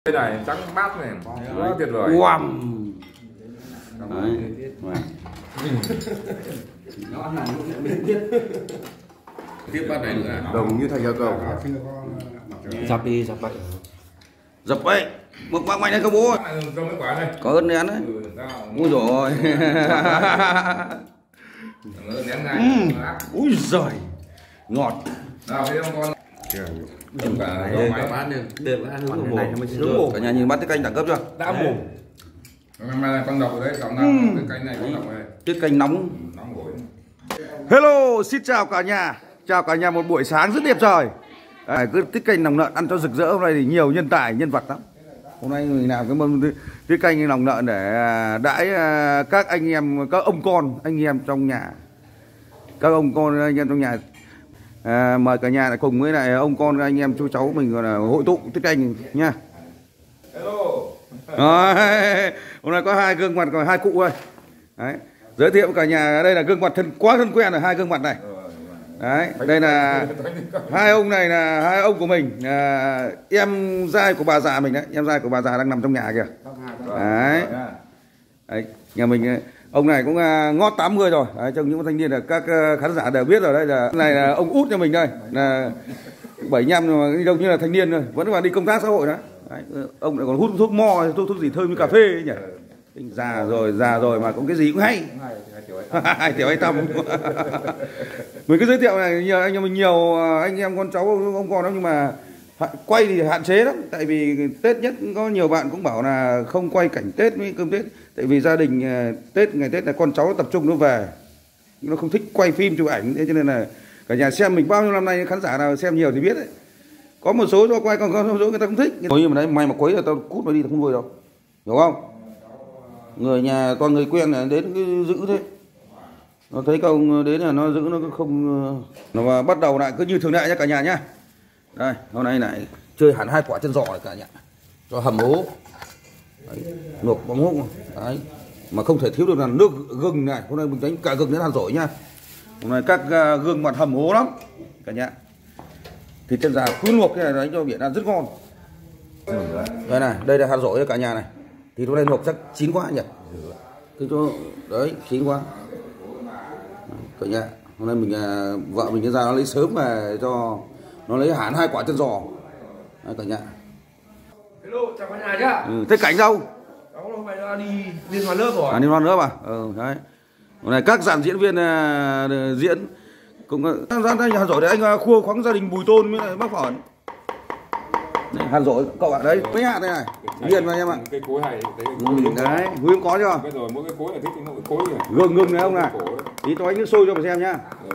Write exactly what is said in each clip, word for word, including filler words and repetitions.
Cái này trắng bát này quá tuyệt vời. Wow. Đấy. Tiếp bát này nữa à? Đồng như thành cầu. Dập đi, dập vậy. Dập vậy. Mực mang mạnh hay không bố? Có ớt nén đấy. Ui rồi. Ui giời. Ngọt. Nào thấy không con? Dùng cả bát lên, đều ăn nước mồm. Cả nhà nhìn bát tiết canh đẳng cấp chưa? Đã mồm. Mà con độc ở đấy, trọng nào cái canh này con độc này. Tiết canh nóng. Nóng hổi. Hello, xin chào cả nhà. Chào cả nhà một buổi sáng rất đẹp trời. Đấy, cứ tiết canh lòng lợn ăn cho rực rỡ. Hôm nay thì nhiều nhân tài, nhân vật lắm. Hôm nay mình làm cái mâm tiết canh lòng lợn để đãi các anh em, các ông con, anh em trong nhà. Các ông con, anh em trong nhà. À, mời cả nhà lại cùng với lại ông con, anh em chú cháu mình gọi là hội tụ tiết canh nha. Hello. Đấy, hôm nay có hai gương mặt, còn hai cụ ơi. Đấy, giới thiệu cả nhà, đây là gương mặt thân quá thân quen rồi, hai gương mặt này. Đấy, đây là hai ông này là hai ông của mình, à, em giai của bà già mình đấy, em giai của bà già đang nằm trong nhà kìa. Đấy, đấy nhà mình ông này cũng uh, ngót tám mươi rồi. Đấy, trong những thanh niên là các uh, khán giả đều biết rồi. Đây là này là ông út nhà mình đây, là bảy mươi lăm mà đi đâu như là thanh niên rồi, vẫn còn đi công tác xã hội đó. Đấy, ông lại còn hút thuốc mo, thuốc thuốc gì thơm như cà phê ấy nhỉ. Già rồi, già rồi mà cũng cái gì cũng hay. Hai tiểu hay tâm. Mình cứ giới thiệu này, nhiều anh em mình nhiều anh em con cháu ông con đó, nhưng mà quay thì hạn chế lắm, tại vì Tết nhất có nhiều bạn cũng bảo là không quay cảnh Tết với cơm Tết, tại vì gia đình Tết ngày Tết là con cháu nó tập trung nó về, nó không thích quay phim chụp ảnh, thế cho nên là cả nhà xem mình bao nhiêu năm nay, khán giả nào xem nhiều thì biết đấy, có một số cho quay, còn có một số người ta không thích. Ôi nhưng mà đấy mày mà quấy là tao cút nó đi, tao không nuôi đâu, hiểu không? Người nhà toàn người quen là đến cứ giữ thế, nó thấy các ông đến là nó giữ, nó không, nó bắt đầu lại cứ như thường lệ nhá cả nhà nhá. Đây, hôm nay lại chơi hẳn hai quả chân giò này cả nhà, cho hầm hố, luộc bóng húc, đấy, mà không thể thiếu được là nước gừng này. Hôm nay mình đánh cả gừng đến hạt rổi nhá. Hôm nay các uh, gương mặt hầm hố lắm cả nhà. Thịt chân giò cứ luộc cái này đánh cho biển ăn rất ngon. Đây này, đây là hạt rổi cho cả nhà này. Thì hôm nay luộc chắc chín quá nhỉ? Cứ cho đấy chín quá. Cả nhà, hôm nay mình uh, vợ mình ra nó lấy sớm về cho nó lấy hẳn hai quả chân giò. Đấy, cả nhà. Hello, chào cả nhà nhá. Ừ, thế cảnh đâu? Đó hôm nay nó đi liên hoan lớp rồi. À, liên hoan lớp à? Ừ, đấy. Hôm nay các dàn diễn viên uh, diễn cũng ra đây hạt rổi đấy, anh uh, khua khoáng gia đình Bùi Tôn với lại bác Phởn. Hạt rổi cậu ạ, đấy mấy hạt đây này, viên vào em ạ. Cây cối này, ừ, đấy, Huy có chưa? Bây giờ mỗi cái cối là thích mỗi cái cối kìa. Gừng gừng này ông này, tí cho anh nước sôi cho mà xem nhá. Ừ.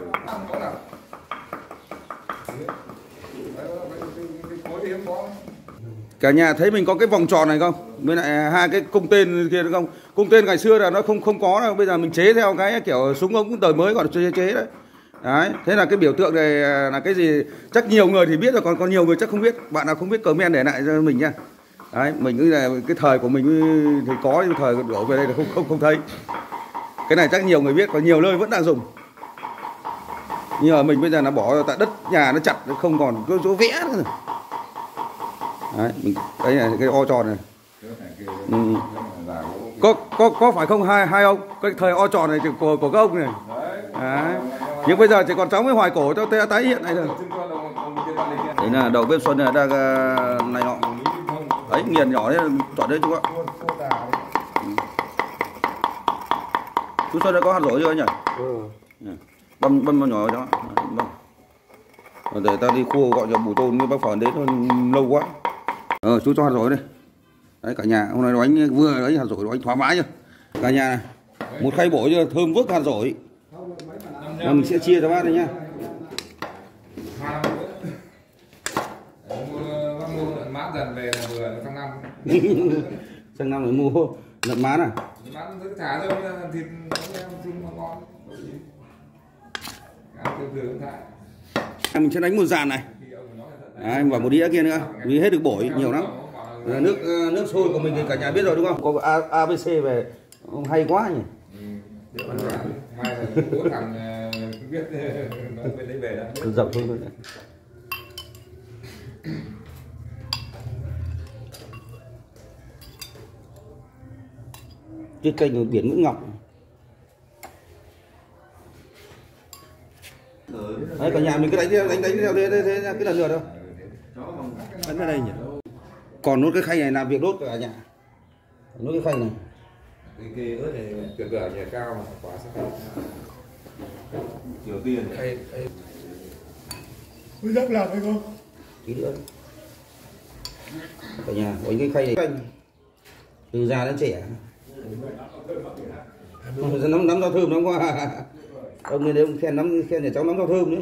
Cả nhà thấy mình có cái vòng tròn này không? Với lại hai cái cung tên kia đúng không? Cung tên ngày xưa là nó không không có đâu, bây giờ mình chế theo cái kiểu súng ống đời mới gọi là chế chế đấy. Đấy, thế là cái biểu tượng này là cái gì? Chắc nhiều người thì biết rồi, còn còn nhiều người chắc không biết. Bạn nào không biết comment để lại cho mình nha. Đấy, mình nghĩ là cái thời của mình thì có, nhưng thời đổ về đây là không không không thấy. Cái này chắc nhiều người biết, còn nhiều nơi vẫn đang dùng. Nhưng mà mình bây giờ là bỏ tại đất nhà nó chặt, nó không còn cái chỗ vẽ nữa. Đấy, mình, đấy là cái o tròn này. Ừ. Có có có phải không hai hai ông? Cái thời o tròn này của của các ông này. Đấy. Nhưng bây giờ chỉ còn cháu mới hoài cổ cho tái hiện này thôi. Đấy là đầu bếp Xuân này đang uh, này nọ. Đấy nghiền nhỏ đấy, chọn đấy chú ạ. Ừ. Chú Xuân đã có hạt rổi chưa anh nhỉ? Ừ. Băm băm băm nhỏ đó. Băm. Để ta đi khua gọi cho Bùi Tôn với bác Phởn đến lâu quá. Ờ, chú cho hạt rổi đây. Đấy cả nhà, hôm nay đánh vừa đấy hạt rổi đánh thoải mái chưa? Cả nhà này. Một khay bổ chưa, thơm vức hạt rổi. Và mình sẽ chia cho bác đây nhá. Mua lợn mát dần về là vừa sang năm. Sang năm mới mua lợn mát à? Mát cứ thả thôi, thịt thịt ngon. Mình sẽ đánh một dàn này. Đấy, và một đĩa kia nữa, vì hết được bổi nhiều lắm. Nước nước sôi của mình thì cả nhà biết rồi đúng không? Có A, a bê xê về hay quá nhỉ. Mai là bố thằng biết nói về đấy về đó. Rộng thôi thôi. tiết canh ở biển Nguyễn Ngọc. Đấy, cả nhà mình cứ đánh theo đánh đánh theo thế thế, thế cái lần lượt đâu. Đánh ở đây nhỉ. Còn nốt cái khay này làm việc đốt cả nhà. Nốt cái khay này. Cái kia ớt này tuyệt vời nhà cao mà quá sắc. Nhiều tiền khay khay. Mới dám làm hay không? Tí nữa. Cả nhà có cái khay này từ già đến trẻ. Nắm nắm rau thơm nóng quá. Ông này ông khen nắm khen nhà cháu nắm rau thơm nữa.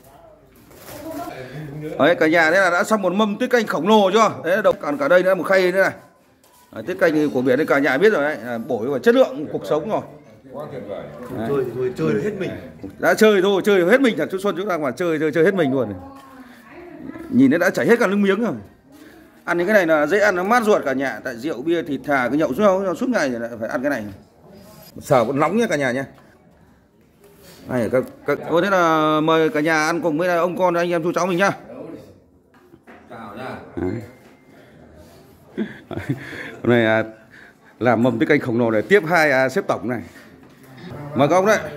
Đấy cả nhà, thế là đã xong một mâm tiết canh khổng lồ chưa? Đấy đâu còn cả đây nữa một khay nữa này. Đấy, tiết canh của biển thì cả nhà biết rồi đấy, bổ vào chất lượng cuộc sống rồi. Quá tuyệt vời. Chơi thôi, chơi được hết mình. Đã chơi thôi, chơi được hết mình, thật chú Xuân chúng ta mà chơi chơi chơi hết mình luôn. Nhìn nó đã chảy hết cả nước miếng rồi. Ăn những cái này là dễ ăn, nó mát ruột cả nhà. Tại rượu bia thịt thà cái nhậu suốt suốt ngày thì lại phải ăn cái này. Sở vẫn nóng nhá cả nhà nhé. Này các các ô, thế là mời cả nhà ăn cùng với ông con anh em chú cháu mình nhá. Chào nha. Hôm nay à, làm mâm tiết canh khổng lồ để tiếp hai à, sếp tổng này. Mời các ông đấy.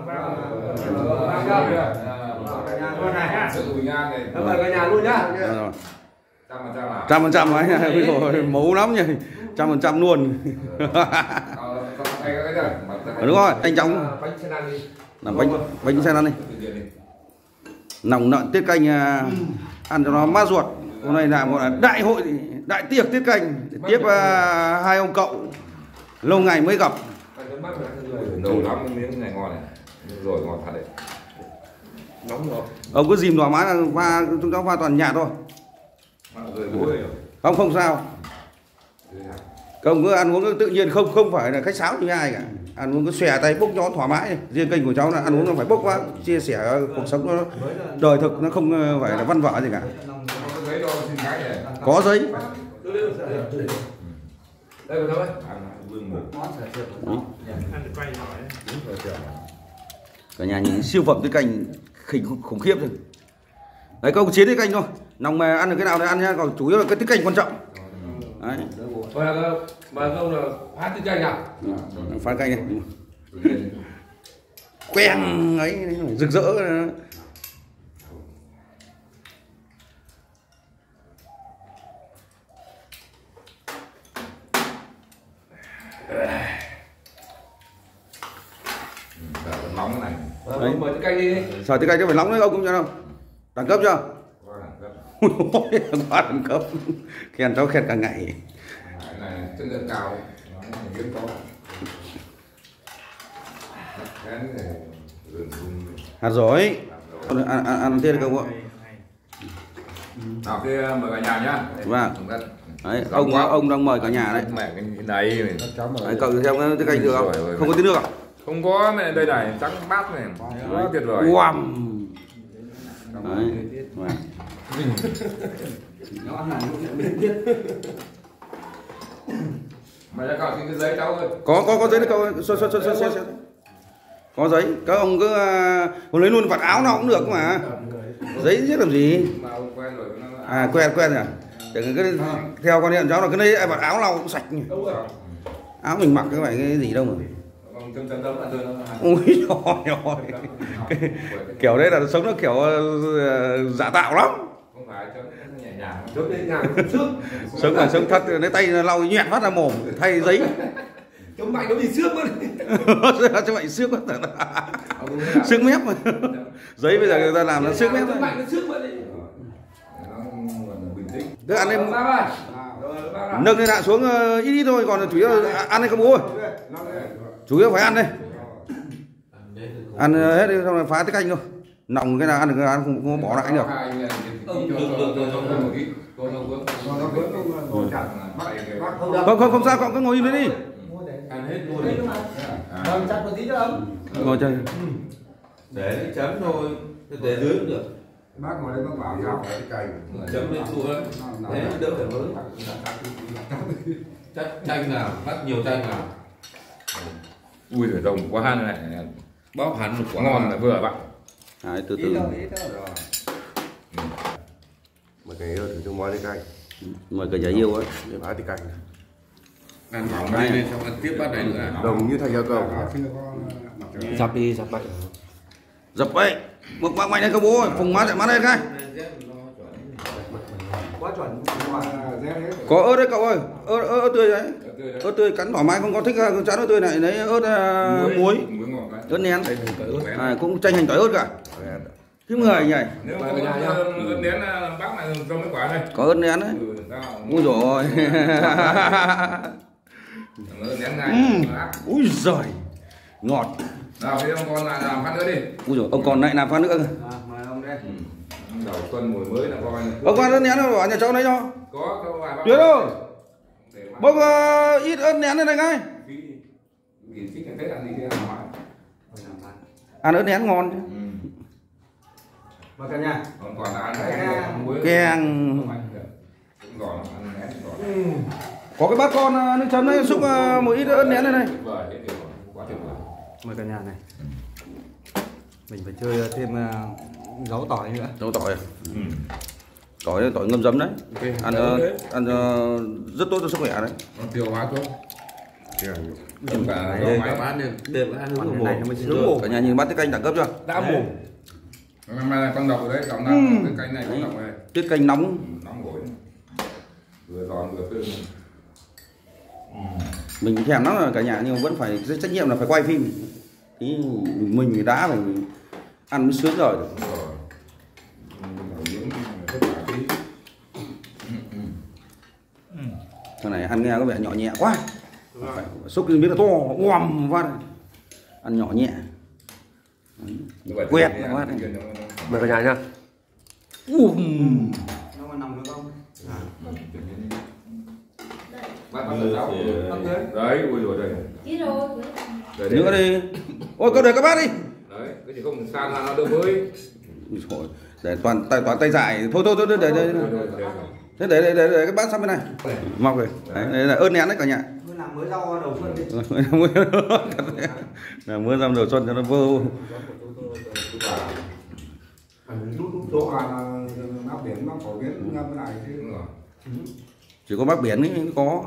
Mời cả nhà luôn nhá. Trăm phần trăm ấy, mấu lắm nhỉ, trăm phần trăm luôn. Đúng rồi, anh chóng làm bánh bánh xe lăn đi, nòng nợn tiết canh ăn cho nó mát ruột. Hôm nay là một đại hội đại tiệc tiết canh tiếp uh, hai ông cậu lâu ngày mới gặp. Nấu lắm miếng này ngon này, rồi ngon thật đấy. Nóng rồi. Ông cứ dìm thoải mái là pha, chúng cháu pha toàn nhạt thôi. Không không sao. Không cứ ăn uống tự nhiên, không không phải là khách sáo như ai cả. Ăn uống cứ xòe tay bốc nhón thoải mái. Riêng kênh của cháu là ăn uống nó phải bốc quá, chia sẻ cuộc sống nó đời thực, nó không phải là văn vở gì cả. Có giấy. Cả nhà nhìn siêu phẩm tiết canh khủng khủng khiếp rồi. Đấy các ông chế tiết canh thôi. Nòng mà ăn được cái nào thì ăn nha, còn chủ yếu là cái tiết canh quan trọng. Đấy. Mời ông là phát tiết canh nào? Phát canh này. Quen ấy rực rỡ. Nóng cái này. Đấy. Mời tiết canh đi. Sợ tiết canh nó phải nóng đấy ông cũng cho đâu. Đẳng cấp chưa? Quá đẳng cấp. Khen cháu khen cả ngày. Này chất lượng cao. Hiếm có. Hạt rồi. Ăn ăn ăn tiếp không ạ? Nào kia mời cả nhà nhá. Vâng. Đấy, ông ông đang mời cả nhà đấy. Mẹ cái này mình. Đấy, cậu theo tiết canh được không? Không có tí nước à? Không có, mẹ đây này trắng bát này. Quá tuyệt vời. Wow. Đấy. Nó ăn này mình biết. Mày ra cậu xin cái giấy cháu ơi. Có có có giấy đấy cậu ơi. Xoay xoay xoay xoay xoay. Có giấy, các ông cứ uh, lấy luôn vạt áo nào cũng được mà. Giấy chứ làm gì? À quen quen rồi. Đừng cái theo quan niệm cháu là cái đấy vạt áo nào cũng sạch. Áo mình mặc cái phải cái gì đâu mà. Ui trời ơi. Kiểu đấy là sống nó kiểu uh, giả tạo lắm. Không phải chấm nhẹ nhàng. Chấm nhẹ nhàng xước. Sống là sống thật, lấy tay lau nhẹt phát ra mồm thay giấy. Chấm mạnh nó bị xước mất. Chấm mạnh xước mất. Xước mép mà. Giấy bây giờ người ta làm nó xước mép. Chấm mạnh nó xước mất đi. Cứ ăn em nâng cái đạn xuống ít ít thôi, còn chủ yếu là ăn hay không bố ơi. Chủ yếu phải ăn đây. Ăn hết đi xong rồi phá tiết canh thôi. Nòng cái nào ăn được cái ăn không, không bỏ lại được. Không không không sao, cậu cứ ngồi im đấy đi. Ngồi chơi. Để chấm thôi, để dưới cũng được. Bác ngồi đây bác bảo sao cái cành Chấm lên chua lắm. Thế đỡ phải mới. Chắc chanh nào, bắt nhiều chanh nào. Ui giời rồng quá này. Bóp hẳn một quả Ngon là vừa bạn. Đấy, từ từ. Mời cái yêu thử cho món đi canh. Mời cả nhà yêu ấy. Phá thì canh. ăn bỏng đây lên xong ăn tiếp bát này nữa. Đồng như thằng nhà cầu. Dập đi, dập bệnh. Dập vậy. Mực mạnh mạnh lên không bố ơi, phùng má chạy má lên cái. Quá chuẩn. Có ớt đấy cậu ơi, ớt, ớt, ớt tươi đấy. Ớt tươi cắn thoải mái, không có thích chán ớt tươi này, lấy ớt uh, muối, ớt nén, à, cũng chanh hành tỏi ớt cả. Cái người nhỉ? Nếu mà ớt nén bác này cho mấy quả đây. Có ớt nén đấy. Ui dồi ôi. Ớt nén này. Ui giời, ngọt. Nào thì ông con lại làm phát nữa đi. Ui dồi, ông còn lại làm phát nữa cơ. Mời ông đây. Đầu xuân mùi mới là coi. Ông con ớt nén nó bảo nhà cháu lấy cho. Có có vài bác. Tuyệt đâu? Bốc uh, ít ớt nén lên này ngay. Ăn ớt nén ngon chứ. Mời cả nhà. Còn còn là ăn cái muối. Kèng. Có cái bát con uh, nước chấm đấy, xúc uh, một ít ớt nén lên này. Mời cả nhà này. Mình phải chơi thêm uh, gấu tỏi nữa. Gấu tỏi à? Ừ. Tỏi tỏi ngâm giấm đấy. Okay. Ăn uh, ăn uh, rất tốt cho sức khỏe đấy. Tiêu hóa tốt. Chúng cả đây các bác nên đều ăn hướng của này nó mới hướng mồm. Cả nhà nhìn bát tiết canh đẳng cấp chưa? Đã mồm. Hôm nay là con độc đấy, cậu nào cái canh này con độc này. Tiết canh nóng. Nóng hổi. Vừa giòn vừa thơm. Mình thèm lắm rồi cả nhà, nhưng mà vẫn phải trách nhiệm là phải quay phim. Thì mình thì đã phải ăn mới sướng rồi. Thằng này ăn nghe có vẻ nhỏ nhẹ quá. Phải xúc cái miếng là to, oằm phát. Ăn nhỏ nhẹ. Quẹt quá. Mời cả nhà nhá. Ùm. Nó có nằm được không? Bác bác đấy, ui rồi đây. Chứ rồi. Nữa đi. Ôi có để các bác đi. Đấy, cái gì không sang là nó đỡ mới. Để toàn tay toàn tay dài. Thôi thôi thôi để để thế để để để, để cái bát sang bên này. Mọc rồi. Đấy, đây là ớt nén đấy cả nhà. Mới làm mới rau đầu xuân đi. Là mới làm đầu xuân cho nó vô. Đút đút độ à bác biển bác phổ biến ngâm cái này chứ. Chỉ có bác biển ấy mới có.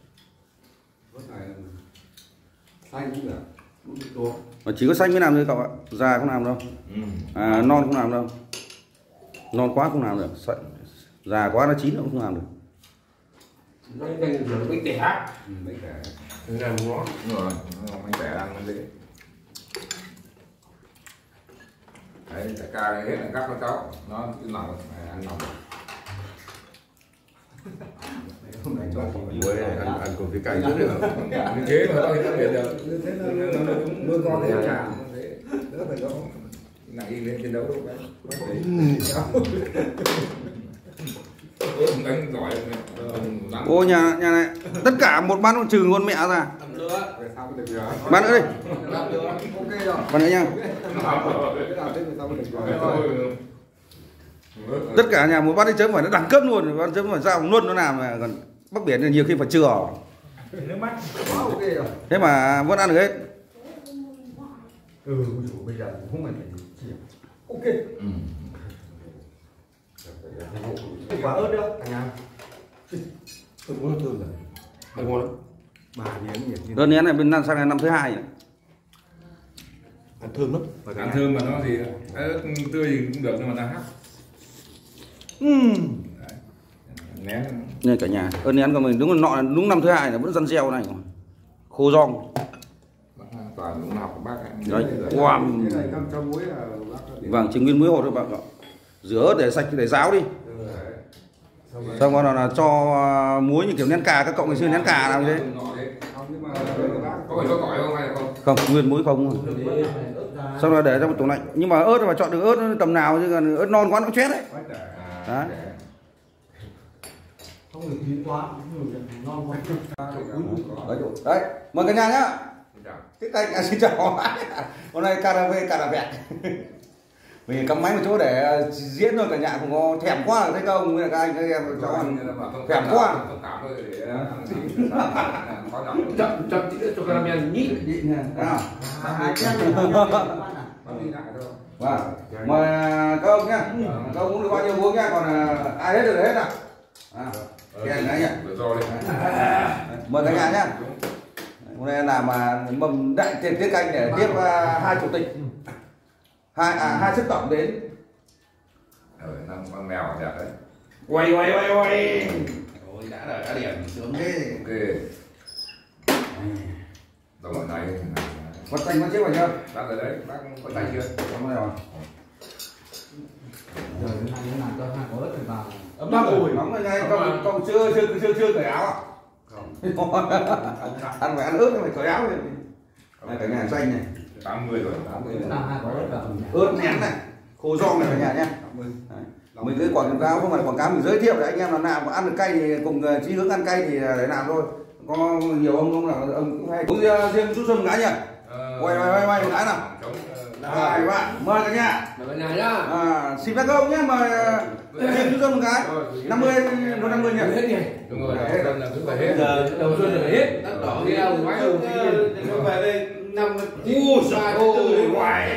Xanh cũng được. Mà chỉ có xanh mới làm thôi cậu ạ. Già không làm đâu. À, non không làm đâu. Non quá không làm được. Già quá nó chín nó cũng không làm được. Đây đây là bánh tẻ. Bánh tẻ. Thế là ngon. Đúng rồi, bánh tẻ ăn nó dễ. Đấy, cả ca này hết là cắt cho cháu. Nó cứ lòng ăn lòng. Hôm nay cho Ui, ăn ăn cùng cái canh rất là như thế mà bao nhiêu biệt được. như thế là nuôi con đấy cả. Đỡ phải đâu. Nãy lên chiến đấu đâu đấy. Đánh giỏi. Ô nhà nhà này tất cả một bát nó trừ con mẹ ra. Bát nữa đi. Ok rồi. Bát nữa nha. Tất cả nhà một bát đi chấm phải nó đẳng cấp luôn, bát chấm phải ra luôn nó làm mà còn Bắc Biển thì nhiều khi phải chừa. Nước mắt. Ok rồi. Thế mà vẫn ăn được hết. Ừ, bây giờ không phải chỉ. Ok. Ừ. Quả ớt nữa, cả nhà. Tôi muốn thơm rồi. Hơi ngon lắm. Bà miếng nhiệt. Đơn nén này bên sang này năm thứ hai rồi. Ăn thơm lắm. Ăn thơm mà nó thì ớt tươi thì cũng được nhưng mà ta hắc. Uhm. Nén. Này cả nhà, ớt nén của mình đúng là nọ đúng năm thứ hai là vẫn răn reo này. Khô rong. Toàn đúng học của bác ạ. Đấy, wow. Vâng, chỉ nguyên muối hột thôi bạn ạ. Rửa để sạch để ráo đi. Xong rồi là cho muối như kiểu nén cà, các cậu ngày xưa nén cà làm thế. Có phải cho tỏi không hay là không? Không, nguyên muối không. Xong rồi để trong một tủ lạnh. Nhưng mà ớt mà chọn được ớt tầm nào chứ còn ớt non quá nó chết đấy. Đấy. Không được chín quá, ngon quá. Đấy, mời cả nhà nhá. Cái tay à, xin chào. Hôm nay cà phê cà vẹt. Mình cắm máy một chỗ để diễn thôi cả nhà không có thèm quá thấy không? Các anh các em cháu ăn thèm quá. Chậm chậm tí nữa cho caramel nhít. Nhịn nha. Hai chén. Vâng. Mời các ông nhá. Các ông uống được bao nhiêu uống nhá, còn ai hết được hết nào. À, kèn đấy nhỉ. Mời cả nhà nhá. Hôm nay làm mà mầm đại tiệc tiết canh để tiếp uh, hai chủ tịch, hai à, hai chức tổng đến. Ở năm con mèo đẹp đấy. Quay quay quay quay. Ôi đã là đã điểm sướng thế. Ok. Rồi này. Quật tay con chiếc vào chưa? Bác ở đấy, bác có tay chưa? Đúng rồi. Rồi cái này nó làm cho hai có ớt thì vào. Ấm lắm rồi, nóng rồi ngay, con con chưa chưa chưa chưa cởi áo à? Không. Ăn phải ăn ướt phải cởi áo rồi. Này cả nhà xanh này. tám mươi rồi, tám mươi. Làm hai có ớt vào. Ướt nén này, khô giòn này cả nhà nhá. Mình cứ quảng cáo không phải quảng cáo, mình giới thiệu để anh em làm nào mà ăn được cay thì cùng chí hướng ăn cay thì để làm thôi. Có nhiều ông ông nào ông cũng hay. Uống riêng chút sâm cái nhỉ? Quay quay quay quay một cái nào. Hai bạn, mời cả nhà. Mời cả nhà nhá. À, xin phép ông nhé, mời riêng chút sâm một cái. năm mươi đô năm mươi nhỉ? Hết nhỉ? Đúng rồi, hết là cứ phải hết. Giờ đầu xuân là phải hết. Đất đỏ kia đâu máy đâu tí nhiên. Về đây năm U xoài ôi hoài.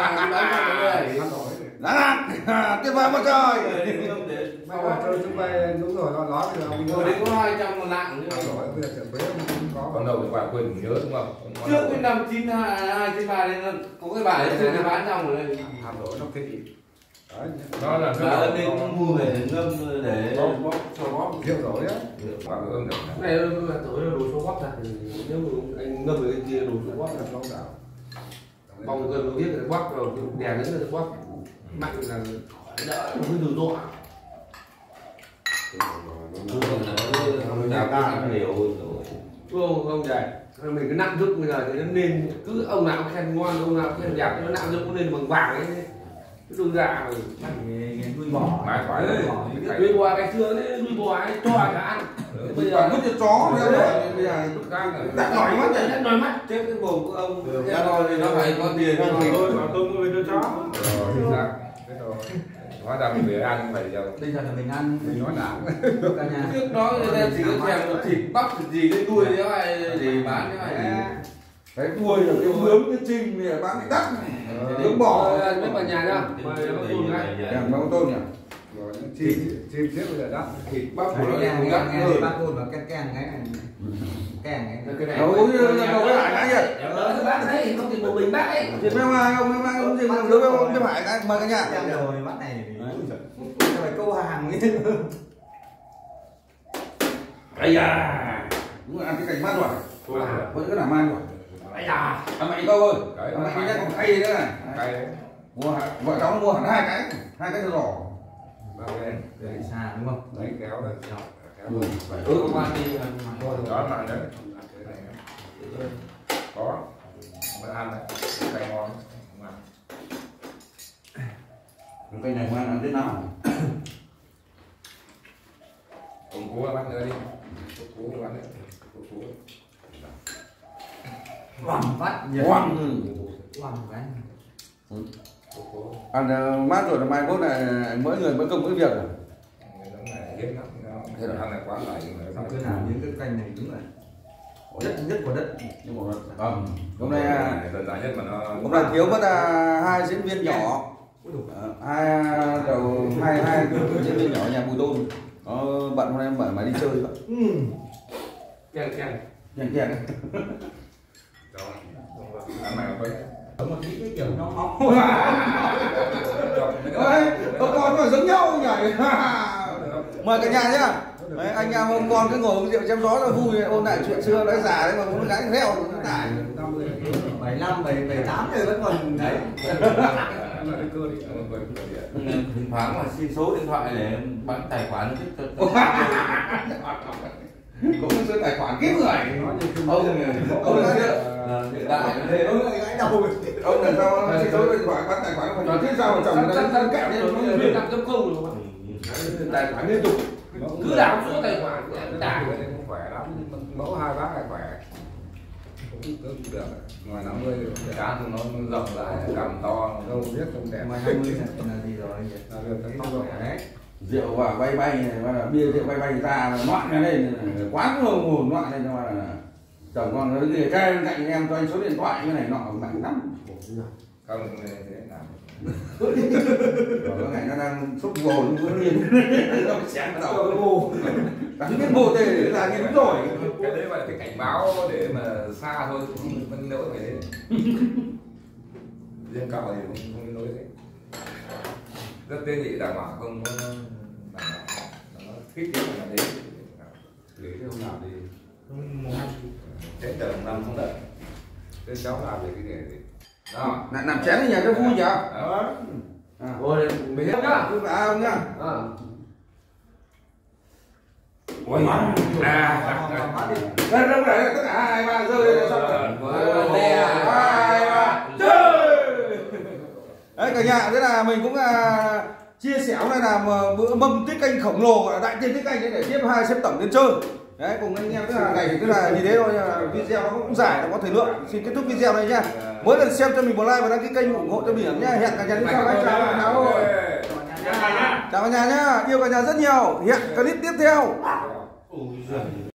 Đã tuyệt vời một trời. Bây giờ chơi chúng bay đúng rồi, nó nói bây giờ ông rồi đến có hai trăm một lạng nữa. rồi bây giờ chuẩn bị không có. Còn đầu thì quả quên nhớ đúng không? Trước cái năm chín hai chín ba nên có cái bài chưa cái bán xong rồi đây. Hàm đổi nó kỹ. Đấy. Nó là Bà ơn nên cũng mua về để ngâm để Bóp bóp cho bóp rượu rồi á. quả ương được. Cái này là tối là đồ số bóp thật. Nếu mà anh ngâm cái kia đồ số bóp là Long đảo. bong cơn biết là bóp rồi đè đến là bóp mạnh là đỡ nó mới từ độ. đào ta đều rồi. Không không vậy. Mình cứ nặng giúp bây giờ thì nó nên cứ ông nào khen ngon ông nào khen đẹp nó nặng giúp nó lên bằng vàng ấy. Cái đùi gà rồi Nuôi bò. Mãi phải đấy. nuôi bò ngày xưa đấy nuôi bò ấy cho cả ăn. Bây giờ mất cho chó nữa rồi. Bây giờ đặt nổi mắt đấy, đặt nổi mắt Chết cái mồm của ông ra rồi thì nó phải có tiền Tôi mà tôi mua cho chó. Rồi, chính xác. Thế rồi. Hóa ra mình về ăn phải giờ. Bây giờ là mình ăn Mình nói nặng. cả nhà. trước đó người ta chỉ có thèm một thịt bắp thịt gì cái đuôi thế này để bán thế này. cái đuôi là cái bướm cái trinh này bán cái đắt này. Bướm bò. Mấy vào nhà nhá. Mời bác Tùng ngay. Chẳng bao tôm nhỉ? Rồi chim chim xếp bây giờ đắt. Thịt bắp của nó Nghe cũng nghe gắt nghe hơn. bác côn vào ken ken cái này. Ken cái. Cái này. Đâu có đâu cái hải cái gì? Ờ, bác đấy, không thì một mình bác ấy. Thì mấy mai ông mấy mai ông gì đối với ông cái hải cái mời cả nhà. Ken rồi mắt này. Phải câu hàng ấy. Ây da. Đúng là ăn cái cành mắt rồi. Vẫn cứ làm ăn rồi. Ây da. Ăn mạnh câu ơi. Ăn mạnh nhất còn cay nữa này. Cay đấy. Mua vợ cháu mua hẳn hai cái, hai cái giò. Bao lên. Để xa đúng không? Đấy kéo đây. Kéo. Phải Ừ, ướt. công an đi. Đó là đấy. Cái này nữa. Có. Mới ăn đấy. Cay ngon. Không ăn. Cây này không ăn đến nào. Ông cố bắt nữa đi. Cố bắt nữa. Cố. Quẳng vắt. Quăng. Quẳng cái. Ăn mát rồi là mai mốt này mỗi người mỗi công mỗi việc rồi. Giống này hiếm lắm. Thế là ăn này quá lại. Cứ làm những cái canh này đúng là nhất nhất của đất. Nhưng mà ẩm. Hôm nay đơn giản nhất mà nó. hôm nay thiếu mất hai diễn viên nhỏ. Hai đầu hai hai diễn viên nhỏ nhà Bùi Tôn. Nó bận hôm nay bảo mày đi chơi vậy. Kèn kèn. Nhanh kẹt. Ăn này phải. Có một tí cái kiểu nó móc. Ôi, ông con nó giống nhau nhỉ. Mời cả nhà nhá. Đấy, anh em ông con cứ ngồi uống rượu chém gió là vui ôn lại chuyện xưa nói giả đấy mà muốn gái heo nó tải. bảy năm bảy bảy tám rồi vẫn còn đấy. thỉnh thoảng mà xin số điện thoại để bán tài khoản thích cho Cũng số tài khoản kiếm người. Ông ông là hiện tại Ông lại gãi đầu. ông là sao xin số điện thoại bán tài khoản không phải thế sao mà chồng người ta thân cạnh nên nó Nó năm chấm không rồi mà. Tài khoản liên tục. Cứ đảo số tài khoản tải. Không khỏe lắm, mẫu hai bác này khỏe. Cũng cũng được. Ngoài năm mươi Cái cá thì nó rộng lại, cằm to. đâu biết không đẹp. Ngoài hai mươi là gì rồi nhỉ? Là được cái không rồi. Đấy. rượu và bay bay này mà bia rượu bay bay ra loạn ra đây quán không ngồi loạn đây cho là chồng con nói gì cái cạnh em cho anh số điện thoại cái này nọ mạnh lắm. Không thế nào. Cái này nó đang xúc bồ luôn bữa liền. Nó chén vào đầu cái bồ. Đánh cái bồ tê để là cái đúng rồi. Cái đấy gọi là cái cảnh báo để mà xa thôi, không phân nỗi phải thế. Riêng cậu thì không không nói thế. Rất tế nhị đảm bảo không có đảm bảo nó kích thích là đấy. Để thế hôm nào thì Thế tầm năm không đợi. Thế cháu làm về cái nghề gì? Đó. Lại làm chén ở nhà cho vui nhỉ? Đó. thôi mình hết nhá. Cứ vào ông nhá. À. Ôi. À. Đây đâu này tất cả hai ba rơi đây là xong rồi. Hai ba chơi. Đấy cả nhà, thế là mình cũng à, chia sẻ hôm nay là một bữa mâm tiết canh khổng lồ gọi là đại tiên tiết canh đấy để tiếp hai xếp tổng lên chơi. Đấy cùng anh em tức là này tức là như thế thôi, video nó cũng dài, nó có thời lượng. Xin kết thúc video này nha. Mỗi lần xem cho mình một like và đăng ký kênh ủng hộ cho mình nhá. Hẹn cả nhà đến sau. Chào cả nhà ơi. Chào cả nhà nhá. Yêu cả nhà rất nhiều. Hẹn clip tiếp theo.